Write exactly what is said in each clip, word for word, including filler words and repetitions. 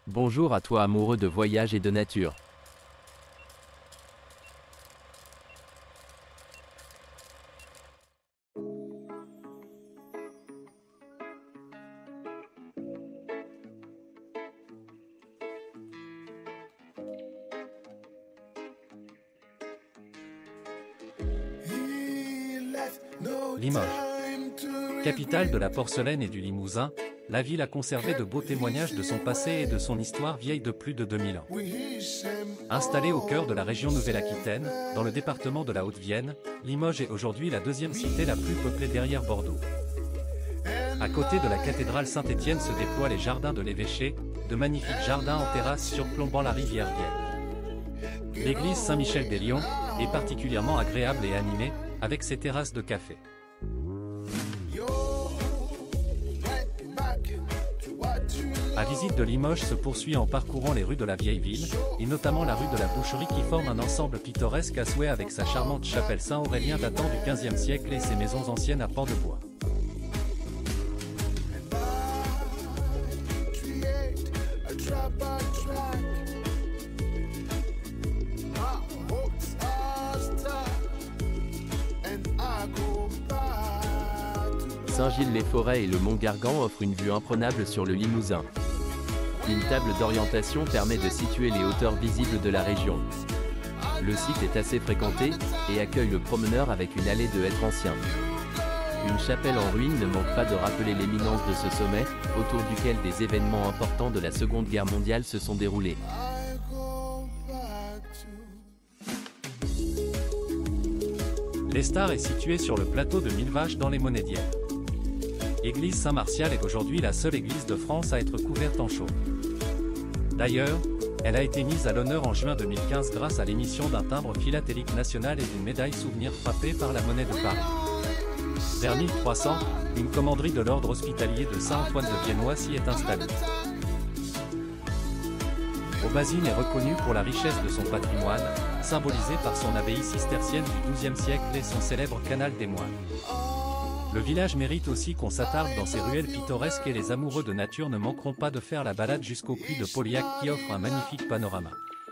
Bonjour à toi amoureux de voyage et de nature. Limoges. Capitale de la porcelaine et du Limousin, la ville a conservé de beaux témoignages de son passé et de son histoire vieille de plus de deux mille ans. Installée au cœur de la région Nouvelle-Aquitaine, dans le département de la Haute-Vienne, Limoges est aujourd'hui la deuxième cité la plus peuplée derrière Bordeaux. À côté de la cathédrale Saint-Étienne se déploient les jardins de l'évêché, de magnifiques jardins en terrasse surplombant la rivière Vienne. L'église Saint-Michel-des-Lions est particulièrement agréable et animée, avec ses terrasses de café. La visite de Limoges se poursuit en parcourant les rues de la vieille ville, et notamment la rue de la Boucherie qui forme un ensemble pittoresque à souhait avec sa charmante chapelle Saint-Aurélien datant du quinzième siècle et ses maisons anciennes à pans de bois. Saint-Gilles-les-Forêts et le Mont Gargan offrent une vue imprenable sur le Limousin. Une table d'orientation permet de situer les hauteurs visibles de la région. Le site est assez fréquenté et accueille le promeneur avec une allée de hêtres anciens. Une chapelle en ruine ne manque pas de rappeler l'éminence de ce sommet, autour duquel des événements importants de la Seconde Guerre mondiale se sont déroulés. L'Estard est situé sur le plateau de Millevaches dans les Monédières. L'église Saint-Martial est aujourd'hui la seule église de France à être couverte en chaume. D'ailleurs, elle a été mise à l'honneur en juin deux mille quinze grâce à l'émission d'un timbre philatélique national et d'une médaille souvenir frappée par la monnaie de Paris. Vers mille trois cents, une commanderie de l'ordre hospitalier de Saint-Antoine de Viennois s'y est installée. Aubazine est reconnue pour la richesse de son patrimoine, symbolisé par son abbaye cistercienne du douzième siècle et son célèbre canal des moines. Le village mérite aussi qu'on s'attarde dans ses ruelles pittoresques et les amoureux de nature ne manqueront pas de faire la balade jusqu'au puy de Pauliac qui offre un magnifique panorama.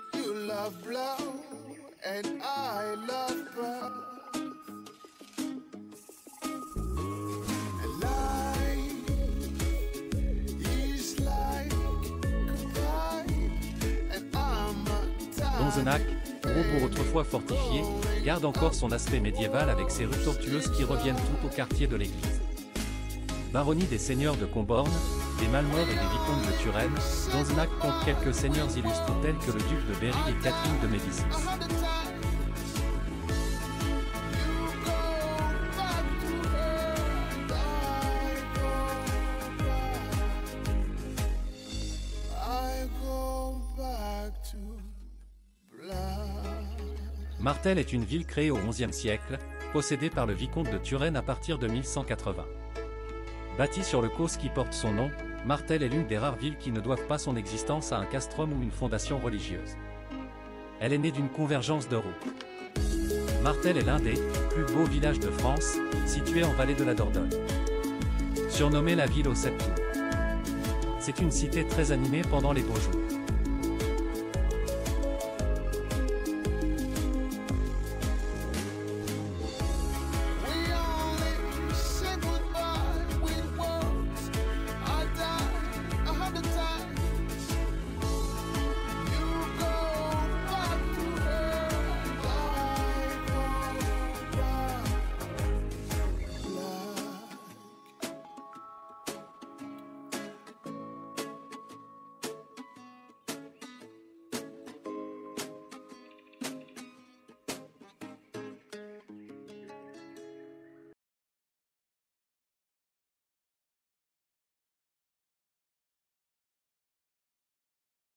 Donzenac, gros bourg autrefois fortifié, garde encore son aspect médiéval avec ses rues tortueuses qui reviennent tout au quartier de l'église. Baronnie des seigneurs de Comborne, des Malmort et des vicomtes de Turenne, Donzenac compte quelques seigneurs illustres tels que le duc de Berry et Catherine de Médicis. Martel est une ville créée au onzième siècle, possédée par le vicomte de Turenne à partir de mille cent quatre-vingts. Bâtie sur le causse qui porte son nom, Martel est l'une des rares villes qui ne doivent pas son existence à un castrum ou une fondation religieuse. Elle est née d'une convergence de routes. Martel est l'un des plus beaux villages de France, situé en vallée de la Dordogne. Surnommée la ville aux sept tours. C'est une cité très animée pendant les beaux jours.